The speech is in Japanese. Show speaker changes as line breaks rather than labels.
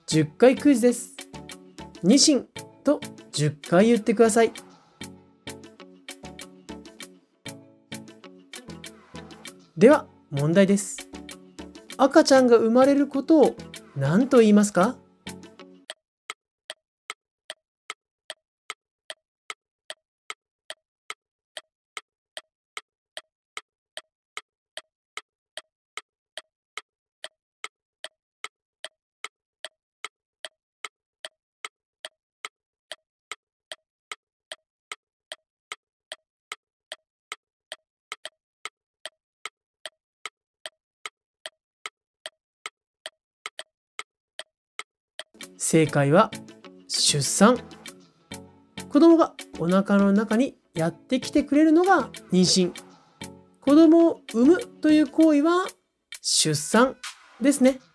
10回クイズです。ニシンと10回言ってください。では問題です。赤ちゃんが生まれることを何と言いますか？正解は出産。子供がお腹の中にやってきてくれるのが妊娠。子供を産むという行為は出産ですね。